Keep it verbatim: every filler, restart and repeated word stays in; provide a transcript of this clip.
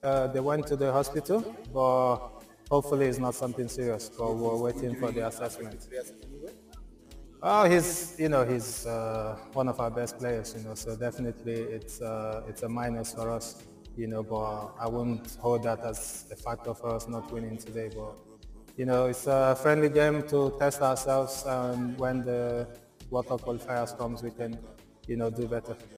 Uh, they went to the hospital, but hopefully it's not something serious. But we're waiting for the assessment. Oh, he's you know he's uh, one of our best players, you know. So definitely it's uh, it's a minus for us, you know. But I wouldn't hold that as a factor for us not winning today. But you know, it's a friendly game to test ourselves, and when the World Cup qualifiers comes, we can you know do better.